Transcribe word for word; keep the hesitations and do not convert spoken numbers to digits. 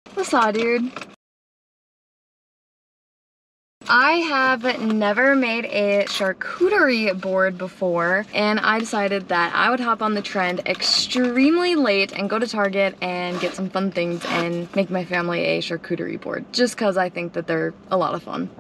What's up, dude? I have never made a charcuterie board before, and I decided that I would hop on the trend extremely late and go to Target and get some fun things and make my family a charcuterie board, just because I think that they're a lot of fun.